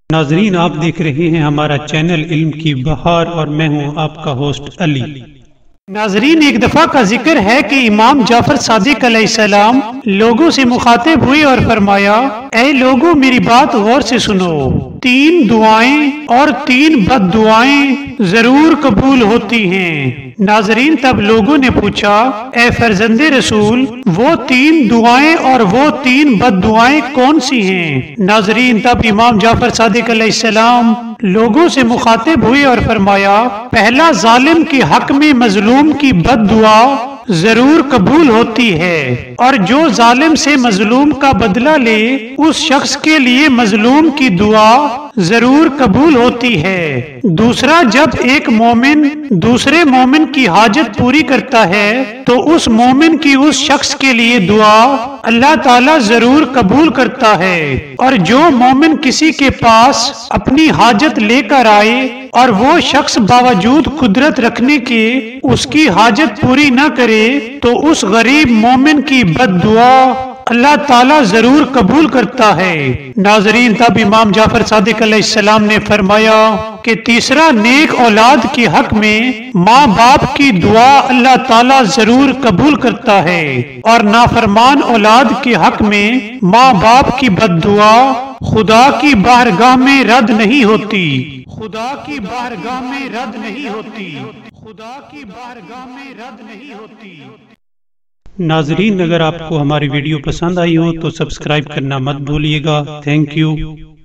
ناظرین، آپ دیکھ رہے ہیں ہمارا چینل علم کی بہار اور میں ہوں آپ کا ہوسٹ علی۔ ناظرین، ایک دفعہ کا ذکر ہے کہ امام جعفر صادق علیہ السلام لوگوں سے مخاطب ہوئے اور فرمایا، اے لوگوں میری بات غور سے سنو، 3 دعائیں اور 3 بد دعائیں ضرور قبول ہوتی ہیں۔ ناظرین، تب لوگوں نے پوچھا، اے فرزند رسول، وہ 3 دعائیں اور وہ 3 بد دعائیں کون سی ہیں؟ ناظرین، تب امام جعفر صادق علیہ السلام لوگوں سے مخاطب ہوئے اور فرمایا، پہلا، ظالم کے حق میں مظلوم کی بد دعا ضرور قبول ہوتی ہے، اور جو ظالم سے مظلوم کا بدلہ لے اس شخص کے لیے مظلوم کی دعا ضرور قبول ہوتی ہے۔ دوسرا، جب ایک مومن دوسرے مومن کی حاجت پوری کرتا ہے تو اس مومن کی اس شخص کے لیے دعا اللہ تعالیٰ ضرور قبول کرتا ہے، اور جو مومن کسی کے پاس اپنی حاجت لے کر آئے اور وہ شخص باوجود قدرت رکھنے کے اس کی حاجت پوری نہ کرے تو اس غریب مومن کی بد دعا اللہ تعالیٰ ضرور قبول کرتا ہے۔ ناظرین، تب امام جعفر صادق علیہ السلام نے فرمایا کہ تیسرا، نیک اولاد کے حق میں ماں باپ کی دعا اللہ تعالیٰ ضرور قبول کرتا ہے، اور نافرمان اولاد کے حق میں ماں باپ کی بد دعا خدا کی بارگاہ میں رد نہیں ہوتی، خدا کی بارگاہ میں رد نہیں ہوتی، خدا کی بارگاہ میں رد نہیں ہوتی۔ ناظرین، اگر آپ کو ہماری ویڈیو پسند آئی ہو تو سبسکرائب کرنا مت بھولیے گا۔ Thank you.